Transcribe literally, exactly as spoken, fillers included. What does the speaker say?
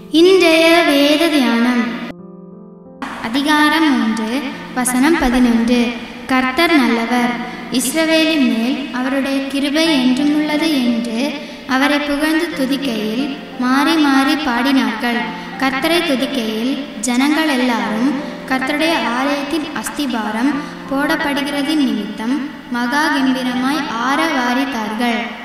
இன்றைய வேத தியானம் அதிகாரம் ஒன்று வசனம் பதினொன்று. கர்த்தர் நல்லவர், இஸ்ரவேலின் மேல் அவருடைய கிருபை என்றுமுள்ளது என்று அவரை புகழ்ந்து துதிக்கையில் மாறி மாறி பாடினார்கள். கர்த்தரை துதிக்கையில் ஜனங்கள் எல்லாரும் கர்த்தருடைய ஆலயத்தின் அஸ்திபாரம் போடப்படுகிறதின் நிமித்தம் மகா கம்பீரமாய் ஆரவாரித்தார்கள்.